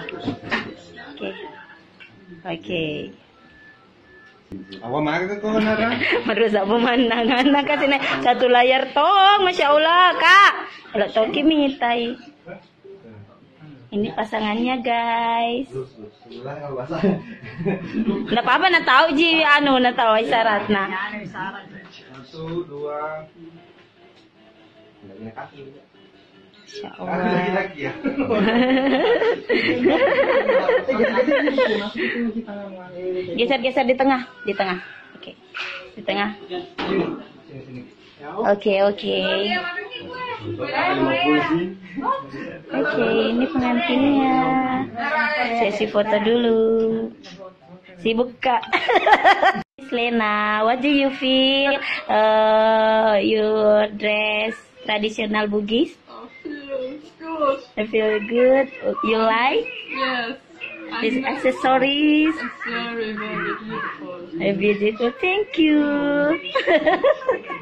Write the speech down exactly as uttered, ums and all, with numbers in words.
Oke. Oke. Apa makan kau nara? Merusak pemandangan nak sini satu layar tong, masya Allah kak. Kalau tong kimitai. Ini pasangannya guys. Nggak apa-apa, nak tahu ji anu, nak tahu isyarat nah. Satu dua. Masya Allah. Geser-geser di tengah, di tengah. Oke, di tengah. Oke, oke. Oke, ini pengantinnya. Sesi foto dulu. Sibuk kak. Lena, what do you feel? Uh, your dress traditional Bugis? I feel good. You like? Yes. These accessories? It's very, very beautiful. Very beautiful. Thank you.